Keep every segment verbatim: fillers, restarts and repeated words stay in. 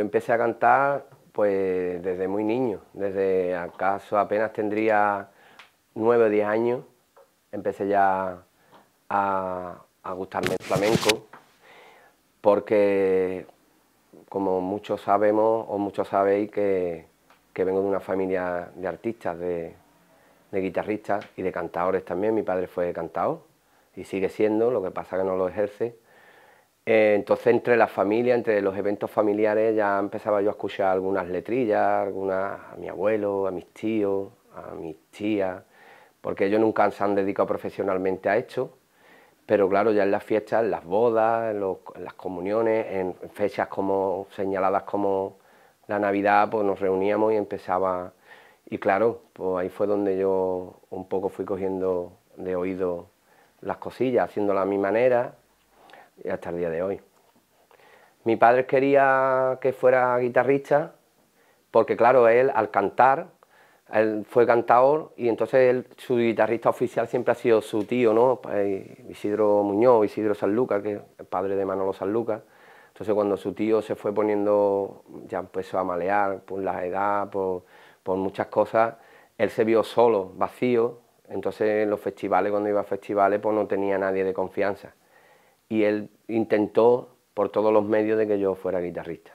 empecé a cantar pues desde muy niño, desde acaso apenas tendría nueve o diez años, empecé ya a, a gustarme el flamenco, porque como muchos sabemos o muchos sabéis que, que vengo de una familia de artistas, de, de guitarristas y de cantadores también. Mi padre fue cantador y sigue siendo, lo que pasa que no lo ejerce. Eh, entonces entre la familia, entre los eventos familiares ya empezaba yo a escuchar algunas letrillas, algunas a mi abuelo, a mis tíos, a mis tías, porque ellos nunca se han dedicado profesionalmente a esto, pero claro, ya en las fiestas, en las bodas, en, los, en las comuniones, en fechas como señaladas como la Navidad, pues nos reuníamos y empezaba, y claro, pues ahí fue donde yo un poco fui cogiendo de oído las cosillas, haciéndolas a mi manera, y hasta el día de hoy. Mi padre quería que fuera guitarrista, porque claro, él al cantar, él fue cantador y entonces él, su guitarrista oficial siempre ha sido su tío, ¿no? Isidro Muñoz, Isidro Sanlúcar, que es el padre de Manolo Sanlúcar. Entonces cuando su tío se fue poniendo, ya empezó a malear por la edad, por, por muchas cosas, él se vio solo, vacío, entonces en los festivales, cuando iba a festivales, pues no tenía nadie de confianza. Y él intentó por todos los medios de que yo fuera guitarrista.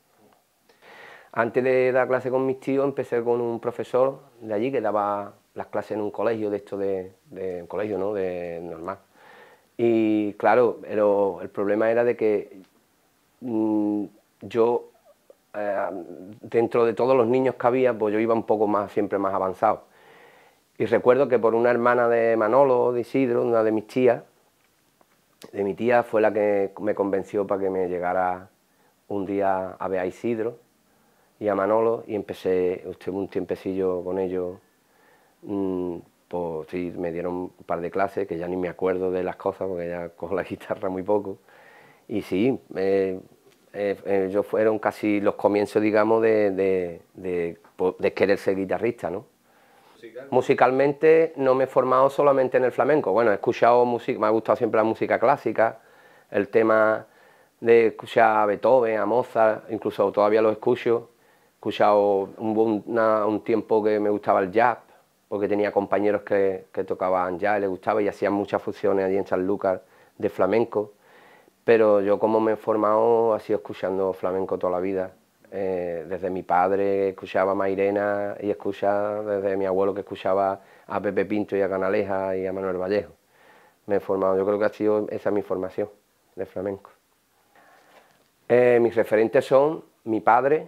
Antes de dar clase con mis tíos empecé con un profesor de allí que daba las clases en un colegio de esto de, de un colegio, ¿no? De normal. Y claro, pero el problema era de que mmm, yo eh, dentro de todos los niños que había, pues yo iba un poco más, siempre más avanzado. Y recuerdo que por una hermana de Manolo, de Isidro, una de mis tías, de mi tía, fue la que me convenció para que me llegara un día a ver a Isidro y a Manolo, y empecé, estuve un tiempecillo con ellos, mmm, pues sí, me dieron un par de clases, que ya ni me acuerdo de las cosas, porque ya cojo la guitarra muy poco, y sí, eh, eh, eh, yo fueron casi los comienzos, digamos, de, de, de, de querer ser guitarrista, ¿no? Musicalmente. Musicalmente no me he formado solamente en el flamenco, bueno, he escuchado música, me ha gustado siempre la música clásica, el tema de escuchar a Beethoven, a Mozart, incluso todavía lo escucho. He escuchado un, una, un tiempo que me gustaba el jazz, porque tenía compañeros que, que tocaban jazz y les gustaba y hacían muchas fusiones allí en Sanlúcar de flamenco, pero yo como me he formado ha sido escuchando flamenco toda la vida. Eh, desde mi padre escuchaba a Mairena y escucha desde mi abuelo que escuchaba a Pepe Pinto y a Canaleja y a Manuel Vallejo. Me he formado, yo creo que ha sido esa mi formación de flamenco. Eh, mis referentes son mi padre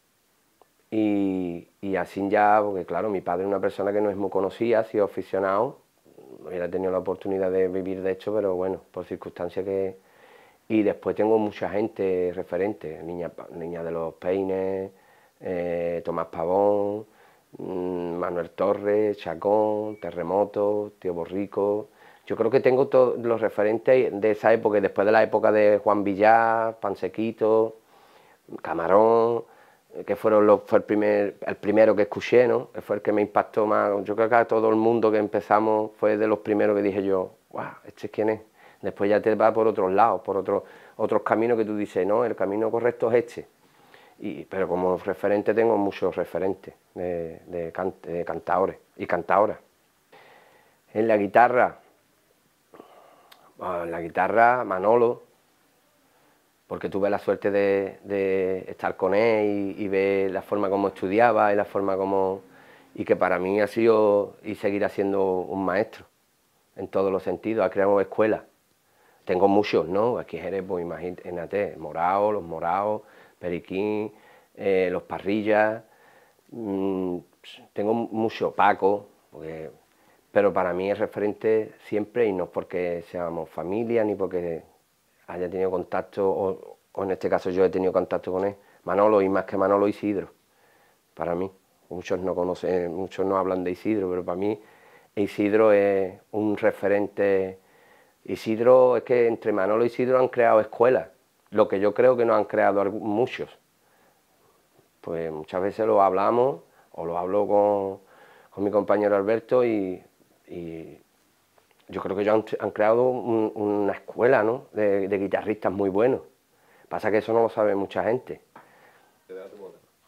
y, y así ya, porque claro, mi padre es una persona que no es muy conocida, ha sido aficionado, no hubiera tenido la oportunidad de vivir de hecho, pero bueno, por circunstancias que... Y después tengo mucha gente referente, Niña, Niña de los Peines, eh, Tomás Pavón, mmm, Manuel Torres, Chacón, Terremoto, Tío Borrico. Yo creo que tengo todos los referentes de esa época, y después de la época de Juan Villar, Pansequito, Camarón, que fueron los, fue el, primer, el primero que escuché, ¿no? Que fue el que me impactó más. Yo creo que a todo el mundo que empezamos fue de los primeros que dije yo, guau, ¿este es quién es? Después ya te va por otros lados, por otros otros caminos que tú dices, no, el camino correcto es este. Y, pero como referente tengo muchos referentes de, de, can, de cantadores y cantadoras. En la guitarra, bueno, en la guitarra Manolo, porque tuve la suerte de, de estar con él y, y ver la forma como estudiaba y la forma como... y que para mí ha sido y seguirá siendo un maestro en todos los sentidos, ha creado escuelas. Tengo muchos, ¿no? Aquí en Jerez, pues imagínate, Morao, los Moraos, Periquín, eh, los Parrillas, mmm, tengo mucho, Paco, porque, pero para mí es referente siempre, y no porque seamos familia, ni porque haya tenido contacto, o, o en este caso yo he tenido contacto con él, Manolo, y más que Manolo, Isidro, para mí. Muchos no conocen, muchos no hablan de Isidro, pero para mí Isidro es un referente. Isidro, es que entre Manolo y Isidro han creado escuelas, lo que yo creo que no han creado muchos. Pues muchas veces lo hablamos, o lo hablo con, con mi compañero Alberto, y, y yo creo que ellos han, han creado un, una escuela, ¿no? de, de guitarristas muy buenos. Pasa que eso no lo sabe mucha gente.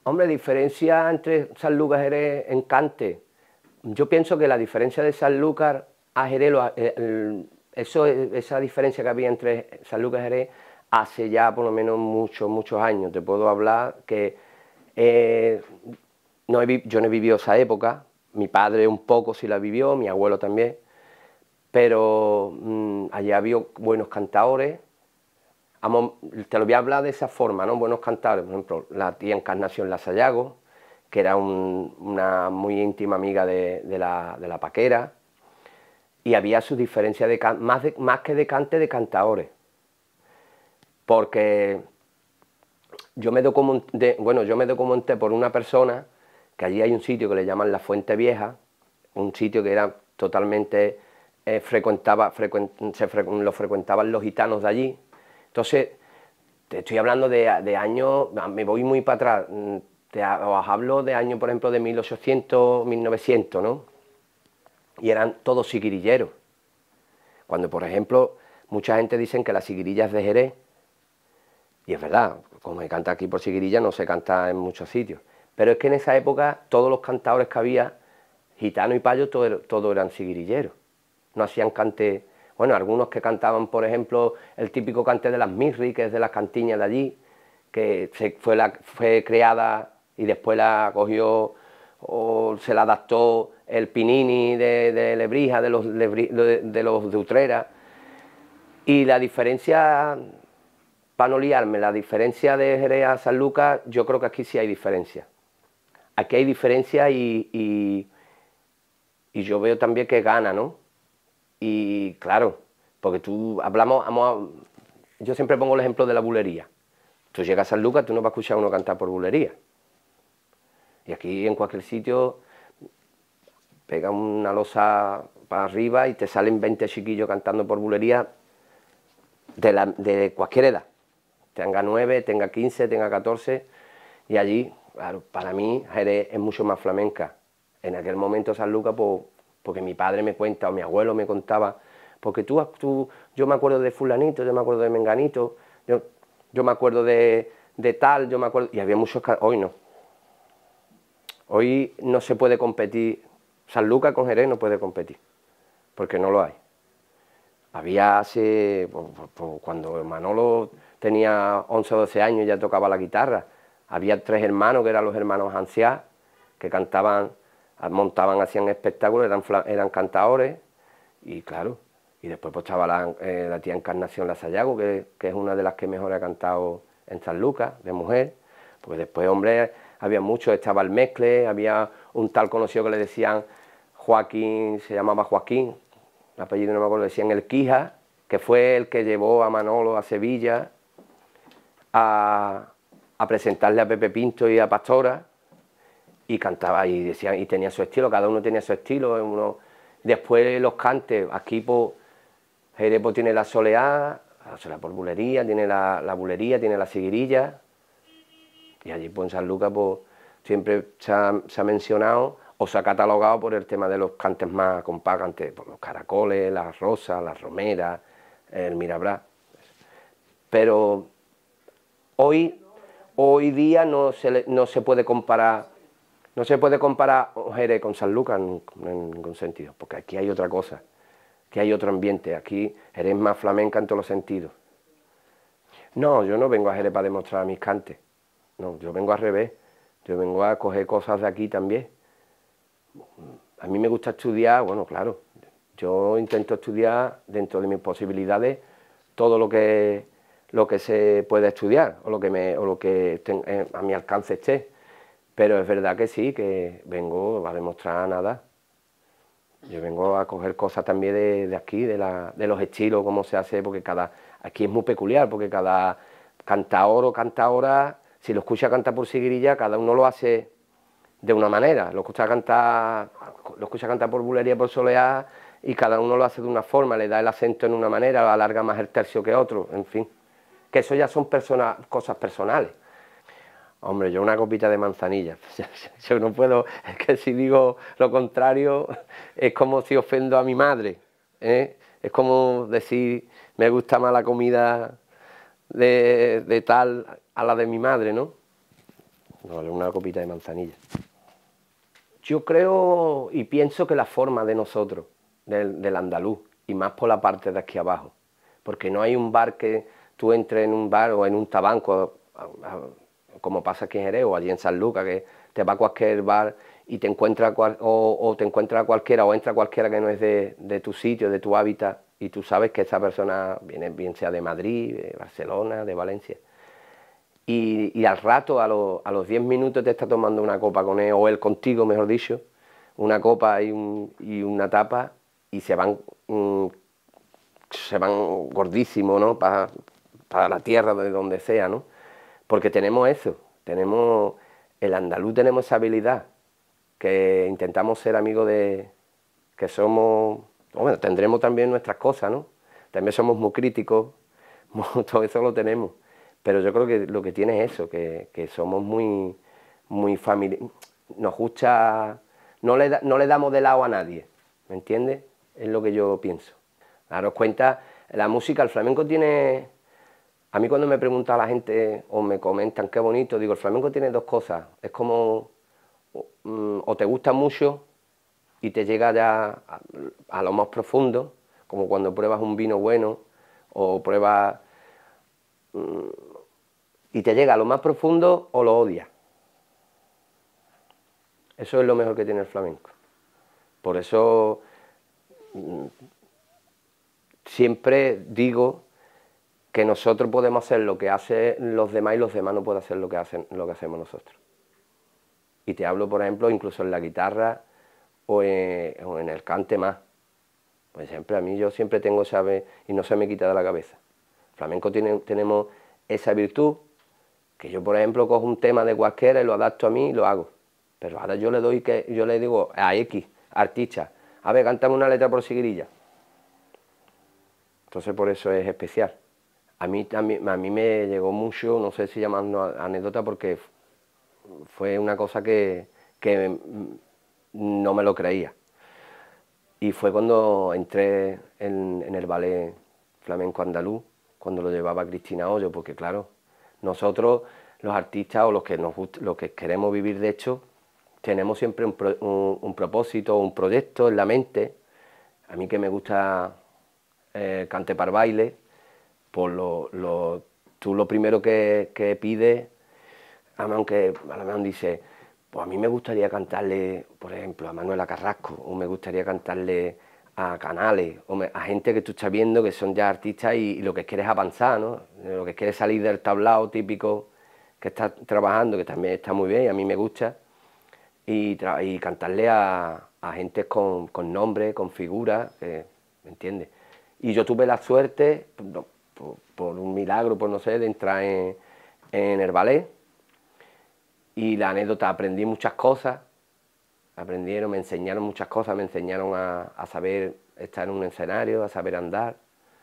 Hombre, diferencia entre Sanlúcar y Jerez en cante. Yo pienso que la diferencia de Sanlúcar a Jerez, lo- eh, el- eso, esa diferencia que había entre Sanlúcar y Jerez hace ya por lo menos muchos, muchos años. Te puedo hablar que eh, no he vi- yo no he vivido esa época, mi padre un poco sí la vivió, mi abuelo también, pero mm, allá había buenos cantadores. Amo- te lo voy a hablar de esa forma, ¿no? Buenos cantadores, por ejemplo, la tía Encarnación Lasallago, que era un- una muy íntima amiga de, de la, de la Paquera, y había su diferencia de can- más, de- más que de cante, de cantadores, porque yo me documenté, bueno, yo me documenté por una persona, que allí hay un sitio que le llaman La Fuente Vieja, un sitio que era totalmente, eh, frecuentaba, frecuen- se fre- lo frecuentaban los gitanos de allí. Entonces, te estoy hablando de, de años, me voy muy para atrás, mm, te, os hablo de años, por ejemplo, de mil ochocientos, mil novecientos, ¿no? Y eran todos siguirilleros. Cuando, por ejemplo, mucha gente dice que la siguirilla es de Jerez, y es verdad, como se canta aquí por siguirilla, no se canta en muchos sitios. Pero es que en esa época todos los cantadores que había, gitano y payo, todos todo eran siguirilleros. No hacían cante, bueno, algunos que cantaban, por ejemplo, el típico cante de las mirri, que es de las cantiñas de allí, que se, fue, la, fue creada y después la cogió o se la adaptó el Pinini de, de Lebrija, de los, de, de los de Utrera. Y la diferencia, para no liarme, la diferencia de Jerez a San Lucas, yo creo que aquí sí hay diferencia. Aquí hay diferencia y, y, y yo veo también que gana, ¿no? Y claro, porque tú hablamos, vamos a, yo siempre pongo el ejemplo de la bulería. Tú llegas a San Lucas, tú no vas a escuchar a uno cantar por bulería. Y aquí en cualquier sitio pega una losa para arriba y te salen veinte chiquillos cantando por bulería de, la, de cualquier edad. Tenga nueve, tenga quince, tenga catorce. Y allí, claro, para mí Jerez es mucho más flamenca. En aquel momento San Lucas, pues, porque mi padre me cuenta o mi abuelo me contaba, porque tú, tú yo me acuerdo de fulanito, yo me acuerdo de menganito, yo, yo me acuerdo de, de tal, yo me acuerdo, y había muchos, hoy no. Hoy no se puede competir, San Lucas con Jerez no puede competir, porque no lo hay. Había hace, pues, pues, cuando Manolo tenía once o doce años ya tocaba la guitarra, había tres hermanos que eran los hermanos Anciá, que cantaban, montaban, hacían espectáculos, eran, eran cantadores, y claro, y después pues estaba la, eh, la tía Encarnación Lasallago, que, que es una de las que mejor ha cantado en San Lucas, de mujer, porque después, hombre, había muchos, estaba el Mezcle, había un tal conocido que le decían Joaquín, se llamaba Joaquín, el apellido no me acuerdo, decían el Quija, que fue el que llevó a Manolo a Sevilla a, a presentarle a Pepe Pinto y a Pastora, y cantaba y decía, y tenía su estilo, cada uno tenía su estilo. Uno, después los cantes, aquí pues, Jerez pues, tiene la soleá, la soleá por bulería, tiene la, la bulería, tiene la siguirilla, y allí pues, en San Lucas pues, siempre se ha, se ha mencionado o se ha catalogado por el tema de los cantes más compagantes, por los caracoles, las rosas, las romeras, el mirabra. Pero hoy, hoy día no se, le, no se puede comparar, no se puede comparar Jerez con San Lucas en, en ningún sentido, porque aquí hay otra cosa, aquí hay otro ambiente, aquí Jerez es más flamenca en todos los sentidos. No, yo no vengo a Jerez para demostrar mis cantes, no, yo vengo al revés, yo vengo a coger cosas de aquí también. A mí me gusta estudiar, bueno, claro, yo intento estudiar dentro de mis posibilidades todo lo que, lo que se puede estudiar o lo que, me, o lo que ten, eh, a mi alcance esté, pero es verdad que sí, que vengo a demostrar nada. Yo vengo a coger cosas también de, de aquí, de, la, de los estilos, cómo se hace, porque cada, aquí es muy peculiar, porque cada cantaor o cantaora, si lo escucha cantar por siguirilla, cada uno lo hace de una manera, lo escucha cantar, lo escucha cantar por bulería, por soleá, y cada uno lo hace de una forma, le da el acento en una manera, alarga más el tercio que otro, en fin, que eso ya son persona, cosas personales. Hombre, yo una copita de manzanilla, yo no puedo, es que si digo lo contrario, es como si ofendo a mi madre, ¿eh? Es como decir, me gusta más la comida de, de tal a la de mi madre, ¿no? No, una copita de manzanilla. Yo creo y pienso que la forma de nosotros, del, del andaluz, y más por la parte de aquí abajo, porque no hay un bar que tú entres en un bar o en un tabanco, como pasa aquí en Jerez o allí en San Lucas, que te va a cualquier bar y te encuentra cual, o, o te encuentra cualquiera o entra cualquiera que no es de, de tu sitio, de tu hábitat, y tú sabes que esa persona viene bien sea de Madrid, de Barcelona, de Valencia. Y, y al rato, a, lo, a los diez minutos te está tomando una copa con él, o él contigo, mejor dicho, una copa y, un, y una tapa, y se van, mm, se van gordísimos, ¿no? Para pa la tierra, de donde sea, ¿no? Porque tenemos eso, tenemos, el andaluz tenemos esa habilidad, que intentamos ser amigos de, que somos, bueno, tendremos también nuestras cosas, ¿no? También somos muy críticos, todo eso lo tenemos. Pero yo creo que lo que tiene es eso, que, que somos muy, muy familiares, nos gusta, no le, da, no le damos de lado a nadie, ¿me entiendes? Es lo que yo pienso. Daros cuenta, la música, el flamenco tiene, a mí cuando me pregunta la gente o me comentan qué bonito, digo, el flamenco tiene dos cosas, es como, o te gusta mucho y te llega ya a, a lo más profundo, como cuando pruebas un vino bueno o pruebas... y te llega a lo más profundo o lo odias. Eso es lo mejor que tiene el flamenco. Por eso siempre digo que nosotros podemos hacer lo que hacen los demás y los demás no pueden hacer lo que, hacen, lo que hacemos nosotros. Y te hablo, por ejemplo, incluso en la guitarra o en, o en el cante más. Por ejemplo, a mí yo siempre tengo esa vez y no se me quita de la cabeza. El flamenco tiene, tenemos esa virtud, que yo, por ejemplo, cojo un tema de cualquiera y lo adapto a mí y lo hago. Pero ahora yo le doy que yo le digo a X, artista, a ver, cántame una letra por Siguirilla. Entonces por eso es especial. A mí, también, a mí me llegó mucho, no sé si llamarlo anécdota, porque fue una cosa que, que no me lo creía. Y fue cuando entré en, en el ballet flamenco andaluz, cuando lo llevaba Cristina Hoyo, porque claro, nosotros, los artistas o los que, nos gusta, los que queremos vivir de hecho, tenemos siempre un, pro, un, un propósito, un proyecto en la mente. A mí que me gusta eh, cante par baile, pues lo, lo, tú lo primero que, que pides, aunque a lo mejor dices, pues a mí me gustaría cantarle, por ejemplo, a Manuela Carrasco, o me gustaría cantarle a Canales, o me, a gente que tú estás viendo que son ya artistas y, y lo que quieres es avanzar, ¿no? Lo que quieres salir del tablao típico que estás trabajando, que también está muy bien y a mí me gusta, y, y cantarle a, a gente con, con nombre, con figura, que, ¿me entiendes? Y yo tuve la suerte, por, por, por un milagro, por no sé, de entrar en, en el ballet, y la anécdota, aprendí muchas cosas, aprendieron, me enseñaron muchas cosas, me enseñaron a, a saber estar en un escenario, a saber andar,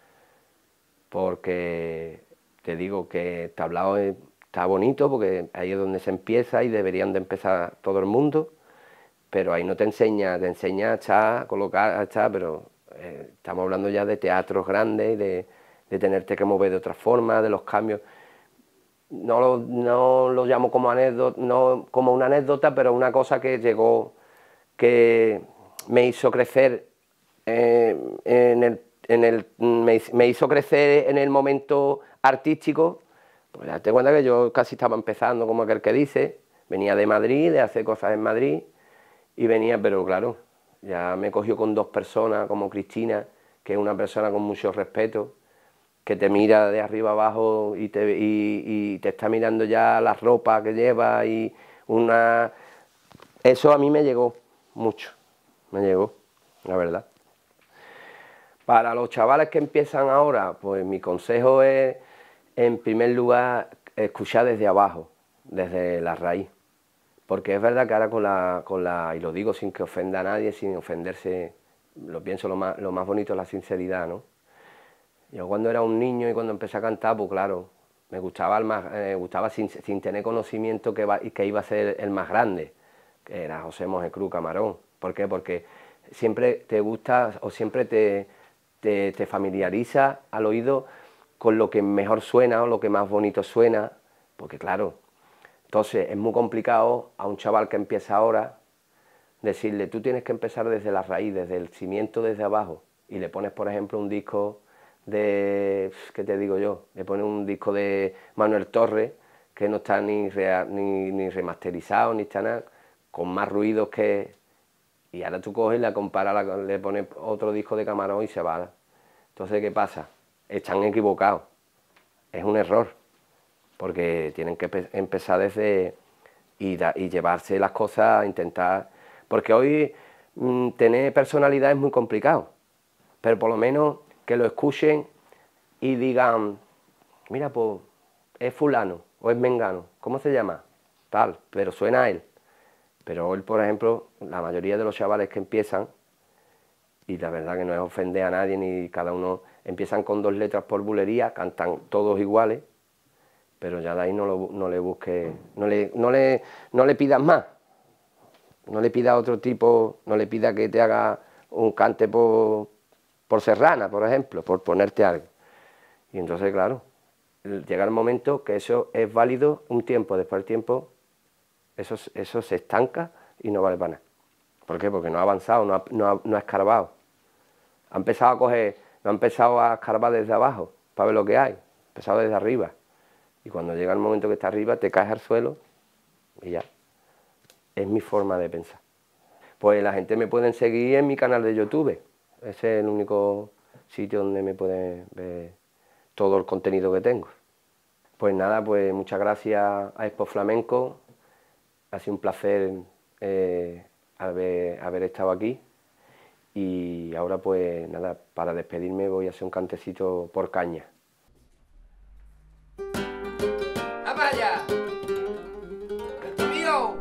porque te digo que el tablao está bonito, porque ahí es donde se empieza y deberían de empezar todo el mundo, pero ahí no te enseña, te enseña a echar, a colocar, a echar, pero eh, estamos hablando ya de teatros grandes, de, de tenerte que mover de otra forma, de los cambios. No lo, no lo llamo como anécdota, no como una anécdota, pero una cosa que llegó, que me hizo crecer eh, en el, en el me, me hizo crecer en el momento artístico. Pues date cuenta que yo casi estaba empezando, como aquel que dice, venía de Madrid, de hacer cosas en Madrid, y venía, pero claro, ya me cogió con dos personas como Cristina, que es una persona con mucho respeto, que te mira de arriba abajo y te, y, y te está mirando ya la ropa que lleva y una... Eso a mí me llegó mucho, me llegó, la verdad. Para los chavales que empiezan ahora, pues mi consejo es, en primer lugar, escuchar desde abajo, desde la raíz. Porque es verdad que ahora con la, con la, y lo digo sin que ofenda a nadie, sin ofenderse, lo pienso lo más, lo más bonito es la sinceridad, ¿no? Yo cuando era un niño y cuando empecé a cantar, pues claro, me gustaba, el más, eh, gustaba sin, sin tener conocimiento que, va, que iba a ser el más grande, que era José Mose Cruz Camarón. ¿Por qué? Porque siempre te gusta o siempre te, te, te familiariza al oído con lo que mejor suena o lo que más bonito suena, porque claro, Entonces es muy complicado a un chaval que empieza ahora decirle, tú tienes que empezar desde la raíz, desde el cimiento, desde abajo, y le pones, por ejemplo, un disco de, ¿qué te digo yo? Le pones un disco de Manuel Torres, que no está ni, rea, ni, ni remasterizado, ni está nada, con más ruidos que... Y ahora tú coges y la comparas, la, le pones otro disco de Camarón y se va. Entonces, ¿qué pasa? Están equivocados. Es un error, porque tienen que empezar desde... Y, da, y llevarse las cosas, intentar... Porque hoy mmm, tener personalidad es muy complicado, pero por lo menos que lo escuchen y digan, mira, pues es fulano o es mengano, ¿cómo se llama? Tal, pero suena a él. Pero hoy, por ejemplo, la mayoría de los chavales que empiezan, y la verdad que no es ofender a nadie, ni cada uno, empiezan con dos letras por bulería, cantan todos iguales, pero ya de ahí no, lo, no le busques, no le, no, le, no le pidas más. No le pida a otro tipo, no le pida que te haga un cante por, por Serrana, por ejemplo, por ponerte algo. Y entonces, claro, llega el momento que eso es válido un tiempo, después del tiempo eso, eso se estanca y no vale para nada. ¿Por qué? Porque no ha avanzado, no ha, no ha, no ha escarbado. Ha empezado a coger, no ha empezado a escarbar desde abajo para ver lo que hay, ha empezado desde arriba. Y cuando llega el momento que está arriba, te caes al suelo y ya. Es mi forma de pensar. Pues la gente me puede seguir en mi canal de YouTube. Ese es el único sitio donde me pueden ver todo el contenido que tengo. Pues nada, pues muchas gracias a Expo Flamenco. Ha sido un placer eh, haber, haber estado aquí. Y ahora pues nada, para despedirme voy a hacer un cantecito por caña. ¡Vaya! ¡El mío!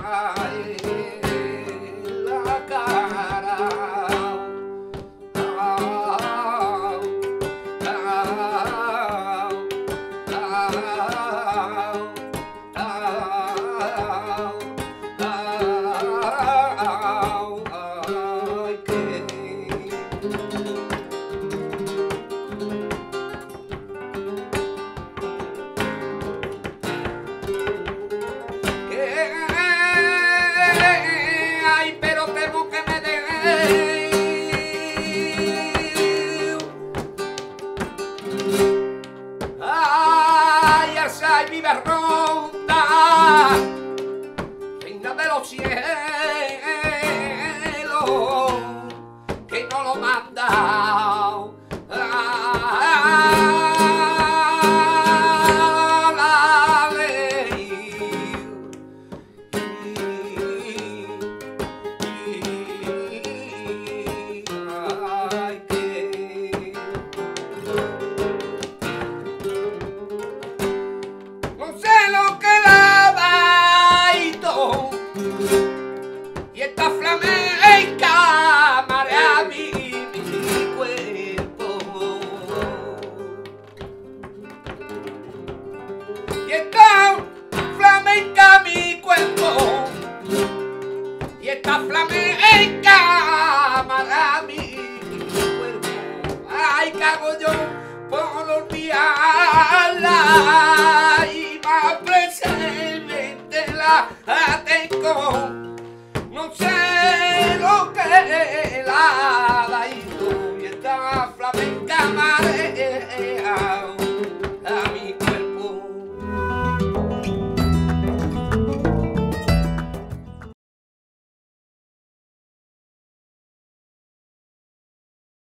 la cara. Vive ronda, reina de los cielos, que no lo manda la ley. Ay, que lo que la baito y esta flamenca marea mi, mi cuerpo, y esta flamenca mi cuerpo, y esta flamenca marea mi cuerpo. Ay, cago yo por olvidarla y más presente la tengo.